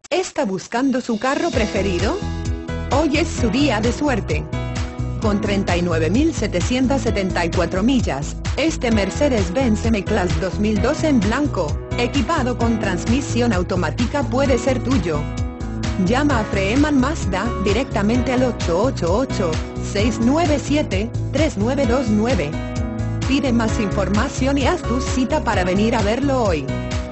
¿Está buscando su carro preferido? Hoy es su día de suerte. Con 39.774 millas, este Mercedes-Benz M-Class 2002 en blanco, equipado con transmisión automática puede ser tuyo. Llama a Freeman Mazda directamente al 888-697-3929. Pide más información y haz tu cita para venir a verlo hoy.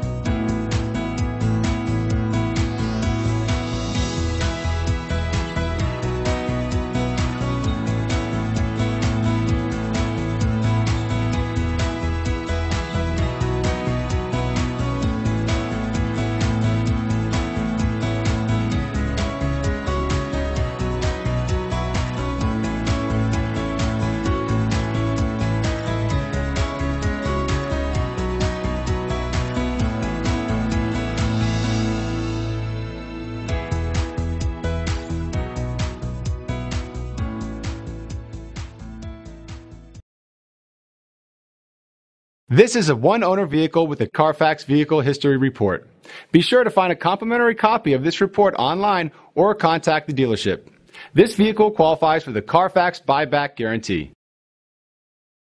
This is a one-owner vehicle with a Carfax Vehicle History Report. Be sure to find a complimentary copy of this report online or contact the dealership. This vehicle qualifies for the Carfax Buyback Guarantee.